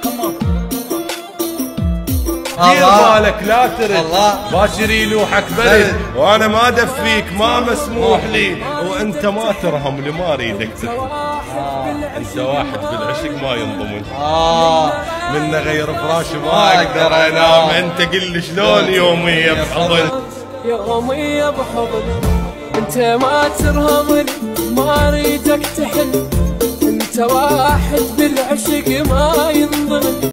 دير بالك لا ترد باكر يلوحك برد، وانا ما ادفيك ما مسموح لي، وانت ما ترهم لي ما اريدك ترهم. انت واحد بالعشق ما ينضمن، من غير فراش ما اقدر انام، انت قل لي شلون يومي بحضن. يومي بحضن انت ما ترهمني ما اريدك تحن، انت واحد بالعشق ما ينضمن.